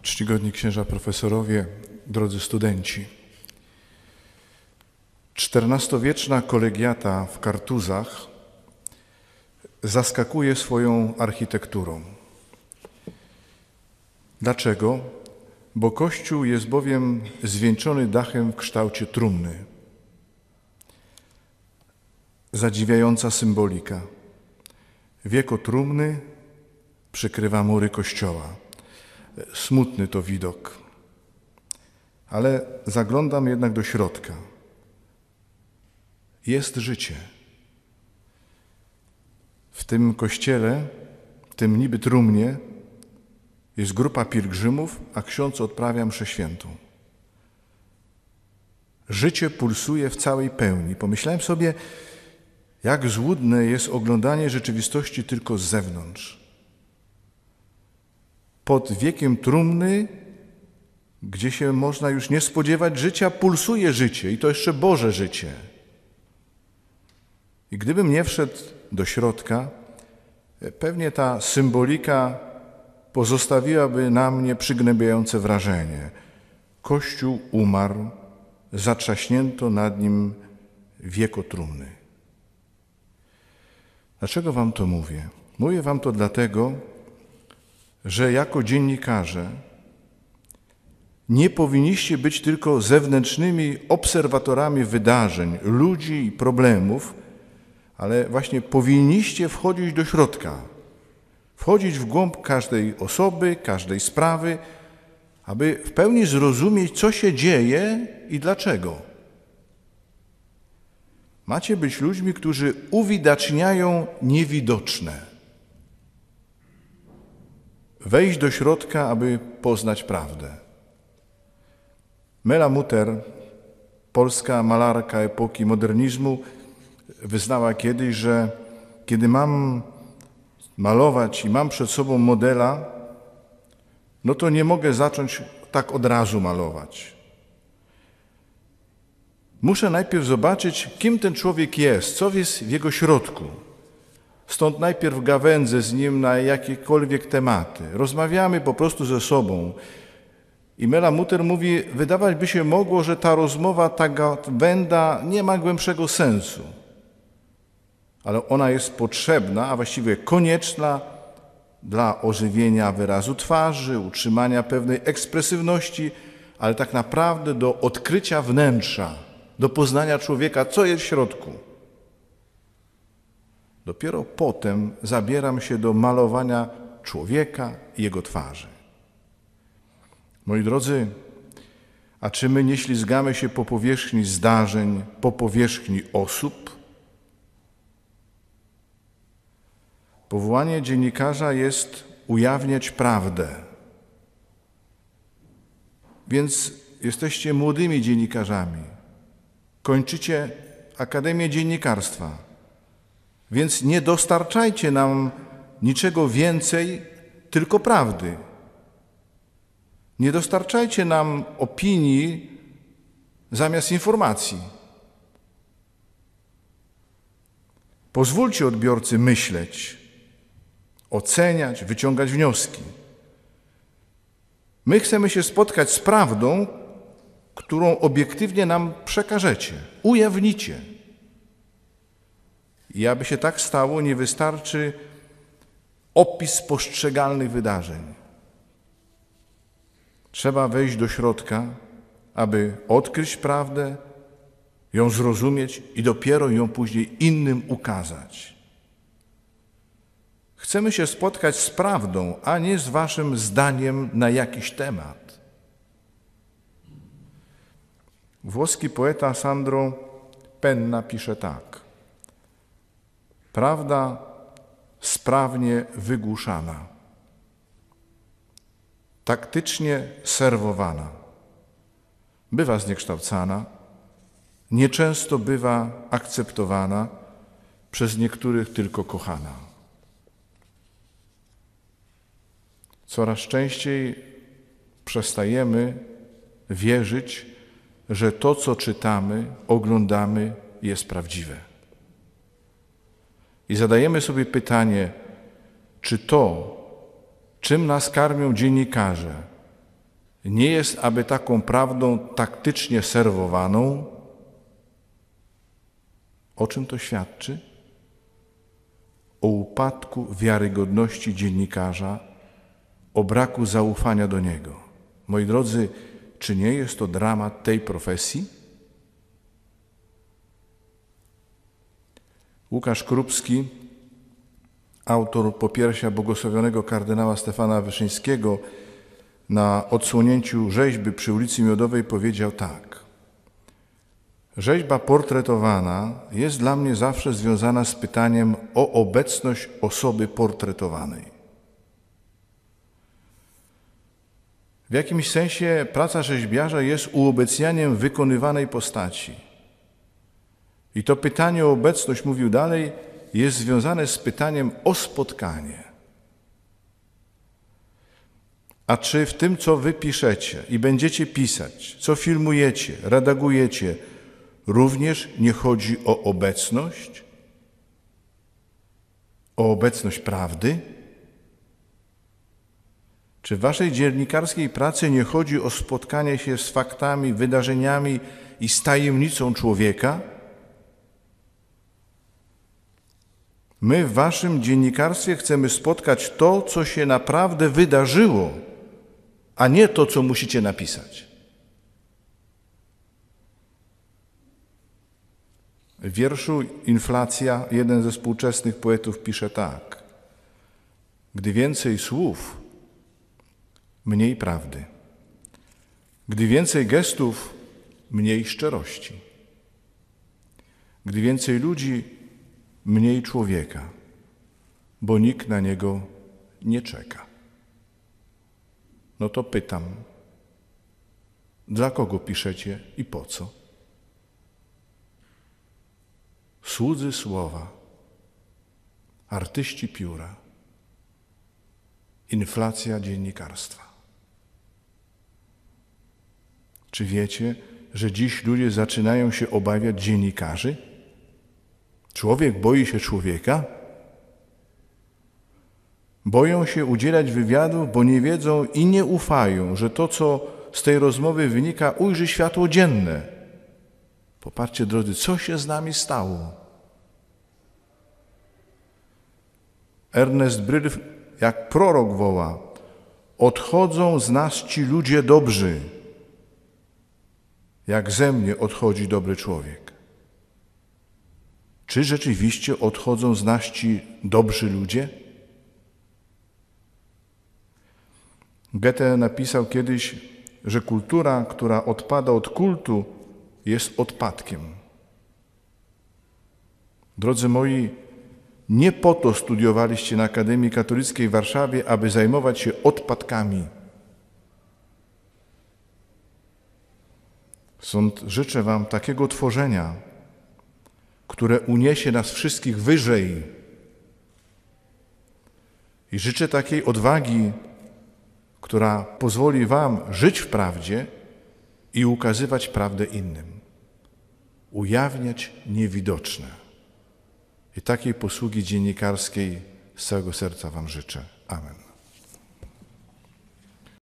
Czcigodni księża profesorowie, drodzy studenci. XIV-wieczna kolegiata w Kartuzach zaskakuje swoją architekturą. Dlaczego? Bo kościół jest bowiem zwieńczony dachem w kształcie trumny. Zadziwiająca symbolika. Wieko trumny przykrywa mury kościoła. Smutny to widok. Ale zaglądam jednak do środka. Jest życie. W tym kościele, w tym niby trumnie, jest grupa pielgrzymów, a ksiądz odprawia mszę świętą. Życie pulsuje w całej pełni. Pomyślałem sobie, jak złudne jest oglądanie rzeczywistości tylko z zewnątrz. Pod wiekiem trumny, gdzie się można już nie spodziewać życia, pulsuje życie i to jeszcze Boże życie. I gdybym nie wszedł do środka, pewnie ta symbolika pozostawiłaby na mnie przygnębiające wrażenie. Kościół umarł, zatrzaśnięto nad nim wieko trumny. Dlaczego wam to mówię? Mówię wam to dlatego, że jako dziennikarze nie powinniście być tylko zewnętrznymi obserwatorami wydarzeń, ludzi i problemów, ale właśnie powinniście wchodzić do środka, wchodzić w głąb każdej osoby, każdej sprawy, aby w pełni zrozumieć, co się dzieje i dlaczego. Macie być ludźmi, którzy uwidaczniają niewidoczne. Wejść do środka, aby poznać prawdę. Mela Mutter, polska malarka epoki modernizmu, wyznała kiedyś, że kiedy mam malować i mam przed sobą modela, no to nie mogę zacząć tak od razu malować. Muszę najpierw zobaczyć, kim ten człowiek jest, co jest w jego środku. Stąd najpierw gawędzę z nim na jakiekolwiek tematy. Rozmawiamy po prostu ze sobą. I Mela Mutter mówi, wydawać by się mogło, że ta rozmowa, ta gawęda nie ma głębszego sensu. Ale ona jest potrzebna, a właściwie konieczna dla ożywienia wyrazu twarzy, utrzymania pewnej ekspresywności, ale tak naprawdę do odkrycia wnętrza, do poznania człowieka, co jest w środku. Dopiero potem zabieram się do malowania człowieka i jego twarzy. Moi drodzy, a czy my nie ślizgamy się po powierzchni zdarzeń, po powierzchni osób? Powołanie dziennikarza jest ujawniać prawdę. Więc jesteście młodymi dziennikarzami. Kończycie Akademię Dziennikarstwa. Więc nie dostarczajcie nam niczego więcej, tylko prawdy. Nie dostarczajcie nam opinii zamiast informacji. Pozwólcie odbiorcy myśleć, oceniać, wyciągać wnioski. My chcemy się spotkać z prawdą, którą obiektywnie nam przekażecie, ujawnicie. I aby się tak stało, nie wystarczy opis postrzegalnych wydarzeń. Trzeba wejść do środka, aby odkryć prawdę, ją zrozumieć i dopiero ją później innym ukazać. Chcemy się spotkać z prawdą, a nie z waszym zdaniem na jakiś temat. Włoski poeta Sandro Penna pisze tak. Prawda sprawnie wygłuszana, taktycznie serwowana, bywa zniekształcana, nieczęsto bywa akceptowana, przez niektórych tylko kochana. Coraz częściej przestajemy wierzyć, że to, co czytamy, oglądamy, jest prawdziwe. I zadajemy sobie pytanie, czy to, czym nas karmią dziennikarze, nie jest aby taką prawdą taktycznie serwowaną. O czym to świadczy? O upadku wiarygodności dziennikarza, o braku zaufania do niego. Moi drodzy, czy nie jest to dramat tej profesji? Łukasz Krupski, autor popiersia błogosławionego kardynała Stefana Wyszyńskiego, na odsłonięciu rzeźby przy ulicy Miodowej powiedział tak: rzeźba portretowana jest dla mnie zawsze związana z pytaniem o obecność osoby portretowanej. W jakimś sensie praca rzeźbiarza jest uobecnianiem wykonywanej postaci. I to pytanie o obecność, mówił dalej, jest związane z pytaniem o spotkanie. A czy w tym, co wy piszecie i będziecie pisać, co filmujecie, redagujecie, również nie chodzi o obecność? O obecność prawdy? Czy w waszej dziennikarskiej pracy nie chodzi o spotkanie się z faktami, wydarzeniami i z tajemnicą człowieka? My w waszym dziennikarstwie chcemy spotkać to, co się naprawdę wydarzyło, a nie to, co musicie napisać. W wierszu Inflacja jeden ze współczesnych poetów pisze tak: gdy więcej słów, mniej prawdy. Gdy więcej gestów, mniej szczerości. Gdy więcej ludzi, mniej człowieka, bo nikt na niego nie czeka. No to pytam, dla kogo piszecie i po co? Słudzy słowa, artyści pióra, inflacja dziennikarstwa. Czy wiecie, że dziś ludzie zaczynają się obawiać dziennikarzy? Człowiek boi się człowieka? Boją się udzielać wywiadów, bo nie wiedzą i nie ufają, że to, co z tej rozmowy wynika, ujrzy światło dzienne. Popatrzcie, drodzy, co się z nami stało. Ernest Bryl jak prorok woła: odchodzą z nas ci ludzie dobrzy, jak ze mnie odchodzi dobry człowiek. Czy rzeczywiście odchodzą z nas ci dobrzy ludzie? Goethe napisał kiedyś, że kultura, która odpada od kultu, jest odpadkiem. Drodzy moi, nie po to studiowaliście na Akademii Katolickiej w Warszawie, aby zajmować się odpadkami. Stąd życzę wam takiego tworzenia, które uniesie nas wszystkich wyżej. I życzę takiej odwagi, która pozwoli wam żyć w prawdzie i ukazywać prawdę innym. Ujawniać niewidoczne. I takiej posługi dziennikarskiej z całego serca wam życzę. Amen.